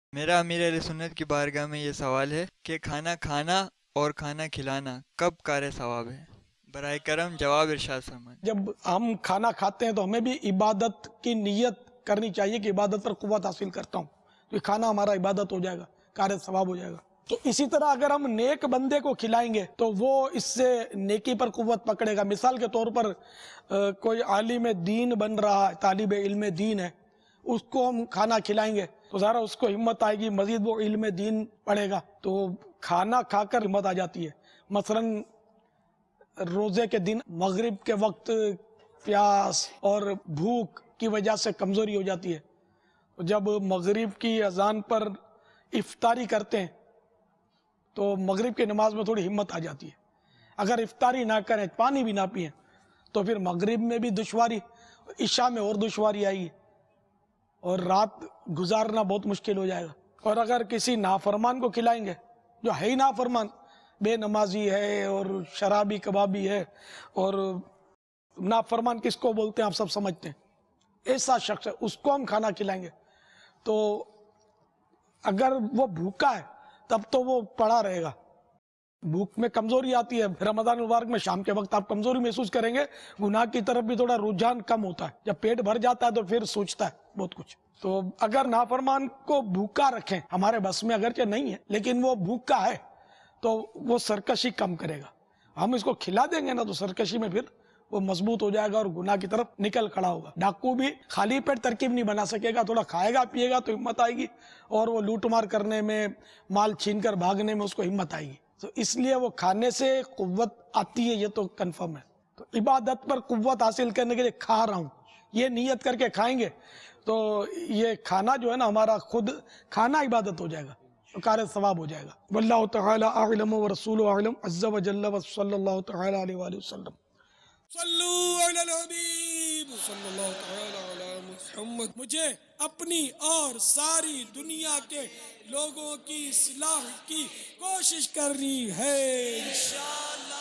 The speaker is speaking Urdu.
میرا امیر اہل سنت کی بارگاہ میں یہ سوال ہے کہ کھانا کھانا اور کھانا کھلانا کب کار ثواب ہے؟ برائے کرم جواب ارشاد فرمائیں۔ جب ہم کھانا کھاتے ہیں تو ہمیں بھی عبادت کی نیت کرنی چاہیے کہ عبادت پر قوت حاصل کرتا ہوں، تو یہ کھانا ہمارا عبادت ہو جائے گا، کار ثواب ہو جائے گا۔ تو اسی طرح اگر ہم نیک بندے کو کھلائیں گے تو وہ اس سے نیکی پر قوت پکڑے گا۔ مثال کے طور پر کوئی عالم دین بن رہا ہے، طالب علم دین ہے، اس کو ہم کھانا کھلائیں گے تو ذرا اس کو ہمت آئے گی، مزید وہ علم دین پڑھے گا، تو کھانا کھا کر ہمت آ جاتی ہے۔ مثلا روزے کے دن مغرب کے وقت پیاس اور بھوک کی وجہ سے کمزوری ہو جاتی ہے، جب مغرب کی اذان پر افطاری کرتے ہیں تو مغرب کی نماز میں تھوڑی ہمت آ جاتی ہے۔ اگر افطاری نہ کریں، پانی بھی نہ پئیں، تو پھر مغرب میں بھی دشواری، عشاء میں اور دشواری آئی ہے، اور رات گزارنا بہت مشکل ہو جائے گا۔ اور اگر کسی نافرمان کو کھلائیں گے جو ہے ہی نافرمان، بے نمازی ہے اور شرابی کبابی ہے، اور نافرمان کس کو بولتے ہیں آپ سب سمجھتے ہیں، ایسا شخص ہے، اس کو ہم کھانا کھلائیں گے تو اگر وہ بھوکا ہے تب تو وہ پڑا رہے گا، بھوک میں کمزوری آتی ہے۔ رمضان مبارک میں شام کے وقت آپ کمزوری محسوس کریں گے، گناہ کی طرف بھی تھوڑا رجحان کم ہوتا ہے، جب پیٹ بھر جاتا ہے تو پھر سوچتا ہے بہت کچھ۔ تو اگر نافرمان کو بھوکا رکھیں، ہمارے بس میں اگرچہ نہیں ہے لیکن وہ بھوکا ہے، تو وہ سرکشی کم کرے گا۔ ہم اس کو کھلا دیں گے نا تو سرکشی میں پھر وہ مضبوط ہو جائے گا اور گناہ کی طرف نکل کھڑا ہوگا۔ ڈاکو بھی خالی پیٹ ترکیب نہیں بنا سکے گا، تھوڑا کھائے گا پیے گا تو ہمت آئے گی، اور وہ لوٹ مار کرنے میں، مال چھین کر بھاگنے میں اس کو ہمت آئے گی۔ تو اس لیے وہ کھانے سے قوت آتی ہے، یہ تو کنفرم ہے۔ تو عبادت پر قوت حاصل کرنے کے لیے کھا رہا ہوں، یہ نیت کر کے کھائیں گے تو یہ کھانا جو ہے نا ہمارا خود کھانا عبادت ہو جائے گا، کار ثواب ہو جائے گا۔ واللہ تعالی اعلم ورسولہ اعلم عز وجل وصلی اللہ تعالی علیہ وآلہ وسلم۔ صلو علی الحبیب صلی اللہ تعالی علی محمد۔ مجھے اپنی اور ساری دنیا کے لوگوں کی اصلاح کی کوشش کرنی ہے انشاءاللہ۔